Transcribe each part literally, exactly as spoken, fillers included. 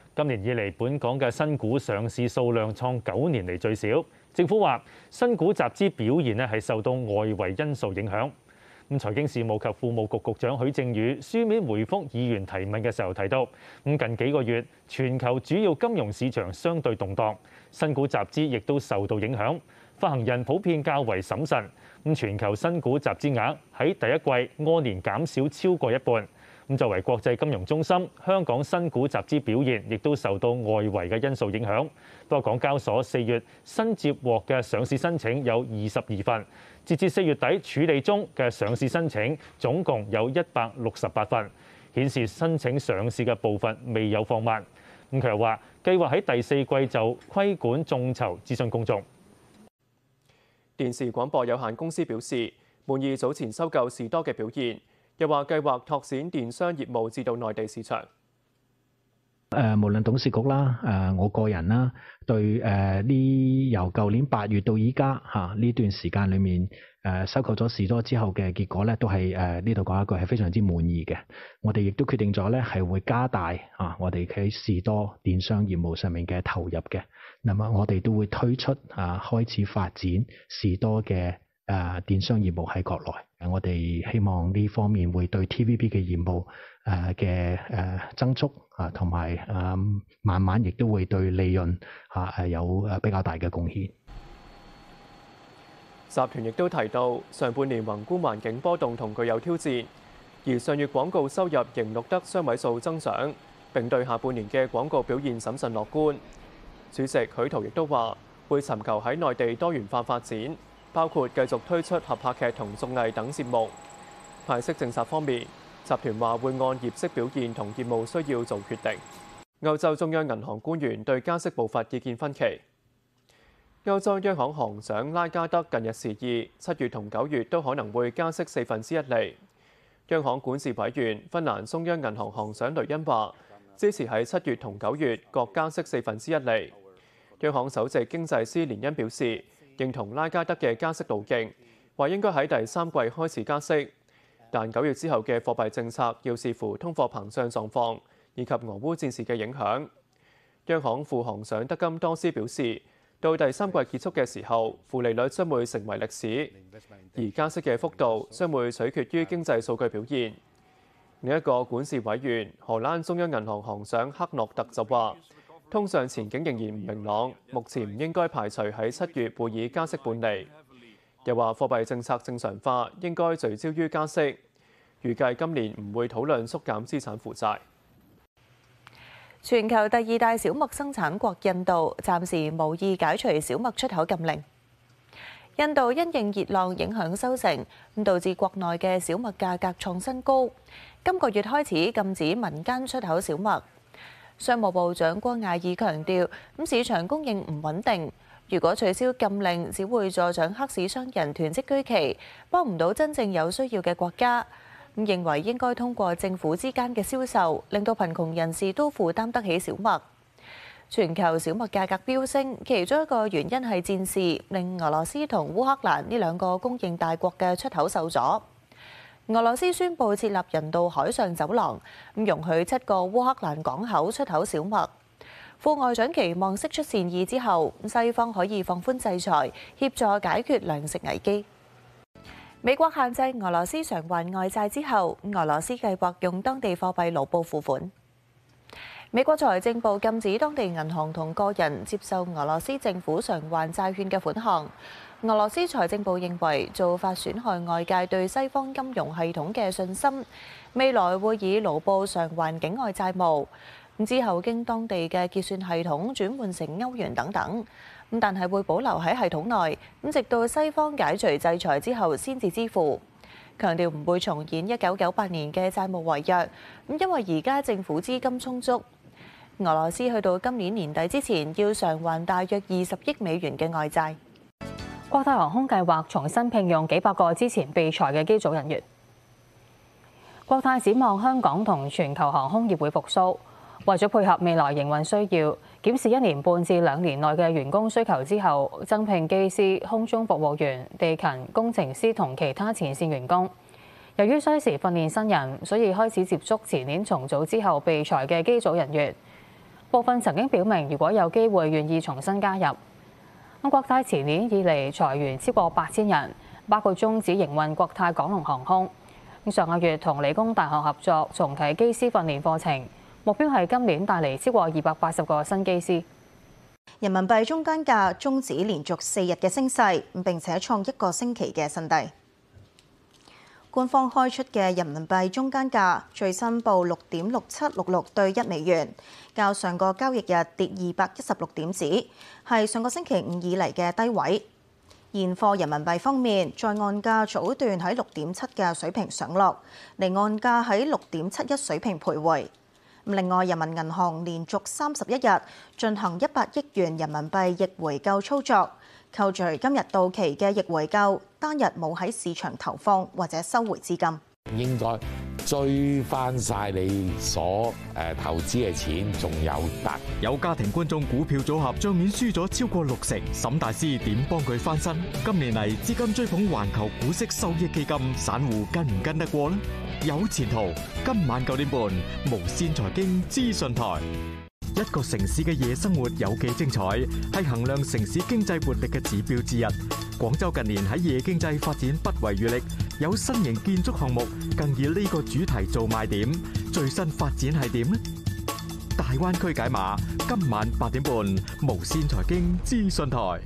今年以嚟，本港嘅新股上市數量創九年嚟最少。政府話，新股集資表現咧係受到外圍因素影響。咁財經事務及庫務局局長許正宇書面回覆議員提問嘅時候提到，咁近幾個月全球主要金融市場相對動盪，新股集資亦都受到影響，發行人普遍較為審慎。咁全球新股集資額喺第一季按年減少超過一半。咁作為國際金融中心，香港新股集資表現亦都受到外圍嘅因素影響。不過，港交所四月新接獲嘅上市申請有二十二份，截至四月底處理中嘅上市申請總共有一百六十八份，顯示申請上市嘅部分未有放慢。咁佢又話，計劃喺第四季就規管眾籌諮詢公眾。 電視廣播有限公司表示，滿意早前收購士多嘅表現。又話計劃拓展電商業務至到內地市場。 誒，無論董事局啦，誒，我個人啦，對誒呢由舊年八月到依家嚇呢段時間裏面，誒收購咗士多之後嘅結果咧，都係誒呢度講一句係非常之滿意嘅。我哋亦都決定咗咧係會加大啊我哋喺士多電商業務上面嘅投入嘅。那麼我哋都會推出啊開始發展士多嘅誒電商業務喺國內。我哋希望呢方面會對 T V B 嘅業務誒嘅誒增速啊，同埋誒慢慢亦都會對利潤嚇誒有誒比較大嘅貢獻。 集團亦都提到，上半年宏觀環境波動同具有挑戰，而上月廣告收入仍錄得雙位數增長，並對下半年嘅廣告表現審慎樂觀。主席許濤亦都話，會尋求喺內地多元化發展。包括繼續推出合拍劇同綜藝等節目。派息政策方面，集團話會按業績表現同業務需要做決定。歐洲中央銀行官員對加息步伐意見分歧。歐洲央行行長拉加德近日示意，七月同九月都可能會加息四分之一厘。央行管事委員芬蘭中央銀行行長雷恩話，支持喺七月同九月各加息四分之一厘。央行首席經濟師連恩表示，認同拉加德嘅加息路徑，話應該喺第三季開始加息，但九月之後嘅貨幣政策要視乎通貨膨脹狀況以及俄烏戰事嘅影響。央行副行長德金多斯表示，到第三季結束嘅時候，負利率將會成為歷史，而加息嘅幅度將會取決於經濟數據表現。另一個管事委員荷蘭中央銀行行長克諾特就話，通脹前景仍然唔明朗，目前唔應該排除喺七月會議加息半釐。又話貨幣政策正常化應該聚焦於加息，預計今年唔會討論縮減資產負債。 全球第二大小麥生產國印度暫時無意解除小麥出口禁令。印度因應熱浪影響收成，咁導致國內嘅小麥價格創新高。今個月開始禁止民間出口小麥。商務部長郭艾爾強調，咁市場供應唔穩定，如果取消禁令，只會助長黑市商人囤積居奇，幫唔到真正有需要嘅國家。咁認為應該通過政府之間嘅銷售，令到貧窮人士都負擔得起小麥。全球小麥價格飆升，其中一個原因係戰事，令俄羅斯同烏克蘭呢兩個供應大國嘅出口受阻。俄羅斯宣布設立人道海上走廊，咁容許七個烏克蘭港口出口小麥。副外長期望釋出善意之後，西方可以放寬制裁，協助解決糧食危機。美國限制俄羅斯償還外債之後，俄羅斯計劃用當地貨幣盧布付款。美國財政部禁止當地銀行同個人接受俄羅斯政府償還債券嘅款項。俄羅斯財政部認為做法損害外界對西方金融系統嘅信心，未來會以盧布償還境外債務。之後經當地嘅結算系統轉換成歐元等等，咁但係會保留喺系統內，咁直到西方解除制裁之後先至支付。強調唔會重演一九九八年嘅債務違約，咁因為而家政府資金充足。俄羅斯去到今年年底之前要償還大約二十億美元嘅外債。 國泰航空計劃重新聘用幾百個之前被裁嘅機組人員。國泰展望香港同全球航空業會復甦，為咗配合未來營運需要，檢視一年半至兩年內嘅員工需求之後，增聘機師、空中服務員、地勤、工程師同其他前線員工。由於需時訓練新人，所以開始接觸前年重組之後被裁嘅機組人員。 部分曾經表明如果有機會願意重新加入。咁國泰前年以嚟裁員超過八千人，包括終止營運國泰港龍航空。上個月同理工大學合作重啟機師訓練課程，目標係今年帶嚟超過二百八十個新機師。 人民幣中間價終止連續四日嘅升勢，並且創一個星期嘅新低。官方開出嘅人民幣中間價最新報六點六七六六對一美元，較上個交易日跌二百一十六點子，係上個星期五以嚟嘅低位。現貨人民幣方面，在岸價早段喺六點七嘅水平上落，離岸價喺六點七一水平徘徊。另外，人民銀行連續三十一日進行一百億元人民幣逆回購操作，扣除今日到期嘅逆回購，單日冇喺市場投放或者收回資金。 應該追翻晒你所誒投資嘅錢，仲有得。 有家庭觀眾股票組合帳面輸咗超過六成，沈大師點幫佢翻身？今年嚟資金追捧環球股息收益基金，散戶跟唔跟得過呢？有前途。今晚九點半，無線財經資訊台。一個城市嘅夜生活有幾精彩，係衡量城市經濟活力嘅指標之一。廣州近年喺夜經濟發展不遺餘力，有新型建築項目更以呢個主題做賣點。最新發展係點呢？大灣區解碼，今晚八點半，無線財經資訊台。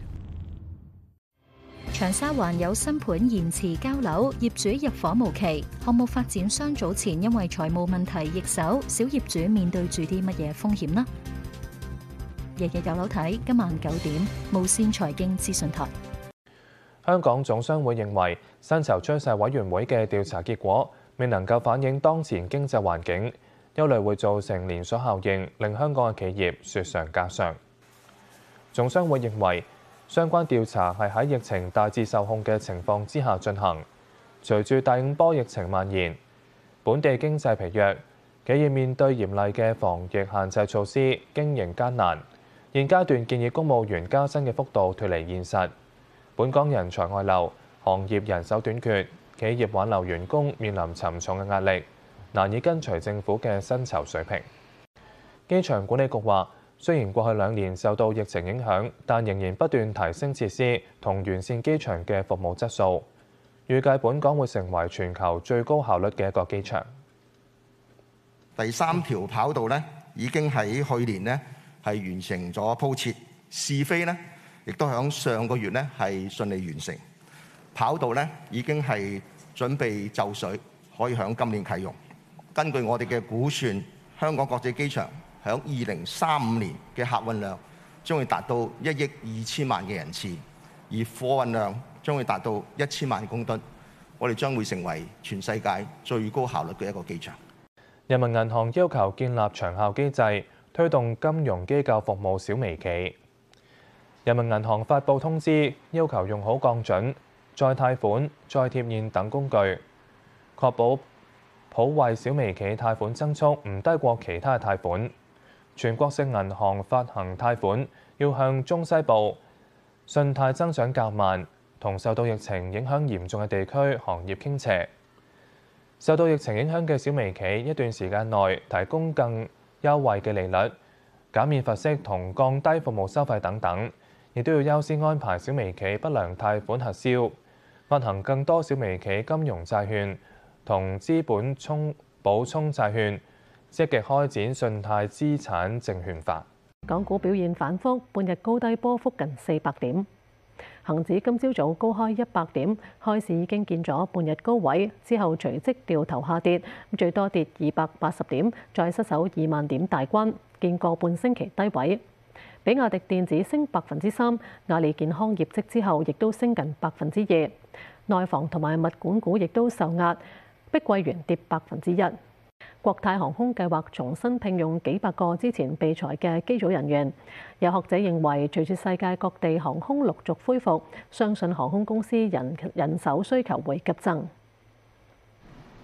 長沙灣有新盤延遲交樓，業主入伙無期。項目發展商早前因為財務問題易手，小業主面對住啲乜嘢風險呢？日日有樓睇，今晚九點，無線財經資訊台。 香港總商會認為，薪酬趨勢委員會嘅調查結果未能夠反映當前經濟環境，憂慮會造成連鎖效應，令香港嘅企業雪上加霜。總商會認為，相關調查係喺疫情大致受控嘅情況之下進行。隨住第五波疫情蔓延，本地經濟疲弱，企業面對嚴厲嘅防疫限制措施，經營艱難。現階段建議公務員加薪嘅幅度脫離現實。本港人才外流，行業人手短缺，企業挽留員工面臨沉重嘅壓力，難以跟隨政府嘅薪酬水平。機場管理局話，雖然過去兩年受到疫情影響，但仍然不斷提升設施同完善機場嘅服務質素。預計本港會成為全球最高效率嘅一個機場。 第三條跑道咧，已經喺去年咧係完成咗鋪設，試飛咧亦都響上個月咧係順利完成。跑道咧已經係準備就緒，可以響今年啟用。根據我哋嘅估算，香港國際機場響二零三五年嘅客運量將會達到一億二千萬嘅人次，而貨運量將會達到一千萬公噸。我哋將會成為全世界最高效率嘅一個機場。 人民銀行要求建立長效機制，推動金融機構服務小微企。人民銀行發布通知，要求用好降準、再貸款、再貼現等工具，確保普惠小微企貸款增速唔低過其他貸款。全國性銀行發行貸款要向中西部信貸增長較慢同受到疫情影響嚴重嘅地區行業傾斜。受到疫情影響嘅小微企一段時間內提供更優惠嘅利率、減免罰息同降低服務收費等等，亦都要優先安排小微企不良貸款核銷，發行更多小微企金融債券同資本充補充債券，積極開展信貸資產證券化。 港股表現反覆，半日高低波幅近四百點。恒指今朝早高開一百點，開市已經見咗半日高位，之後隨即掉頭下跌，最多跌二百八十點，再失守二萬點大關，見過半星期低位。比亞迪電子升百分之三，阿里健康業績之後亦都升近百分之二。內房同埋物管股亦都受壓，碧桂園跌百分之一。國泰航空計劃重新聘用幾百個之前被裁嘅機組人員。有學者認為，隨住世界各地航空陸續恢復，相信航空公司人人手需求會急增。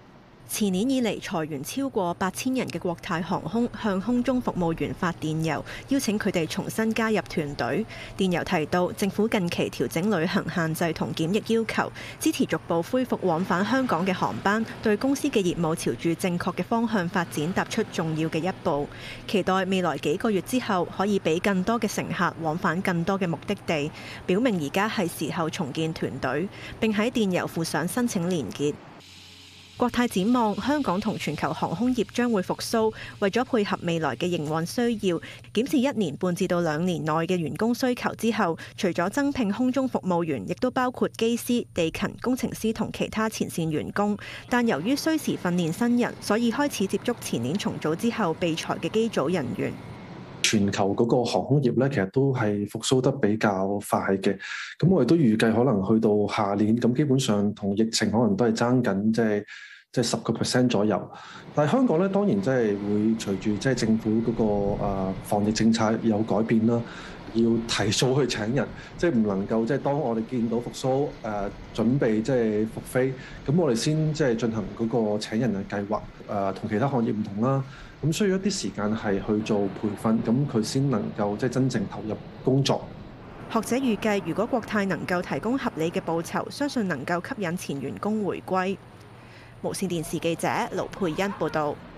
前年以嚟裁員超過八千人嘅國泰航空向空中服務員發電郵，邀請佢哋重新加入團隊。電郵提到，政府近期調整旅行限制同檢疫要求，支持逐步恢復往返香港嘅航班，對公司嘅業務朝住正確嘅方向發展踏出重要嘅一步。期待未來幾個月之後，可以俾更多嘅乘客往返更多嘅目的地，表明而家係時候重建團隊，並喺電郵附上申請連結。國泰展望香港同全球航空業將會復甦，為咗配合未來嘅營運需要，檢視一年半至到兩年內嘅員工需求之後，除咗增聘空中服務員，亦都包括機師、地勤、工程師同其他前線員工。但由於需時訓練新人，所以開始接觸前年重組之後被裁嘅機組人員。 全球嗰個航空業咧，其實都係復甦得比較快嘅。咁我哋都預計可能去到下年，咁基本上同疫情可能都係爭緊，即係即係十個 percent 左右。但係香港咧，當然即係會隨住即係政府嗰個誒防疫政策有改變啦，要提早去請人，即係唔能夠即係當我哋見到復甦誒準備即係復飛，咁我哋先即係進行嗰個請人嘅計劃。誒同其他行業唔同啦。咁需要一啲時間係去做培訓，咁佢先能夠即係真正投入工作。 學者預計，如果國泰能夠提供合理嘅報酬，相信能夠吸引前員工回歸。無線電視記者盧佩欣報導。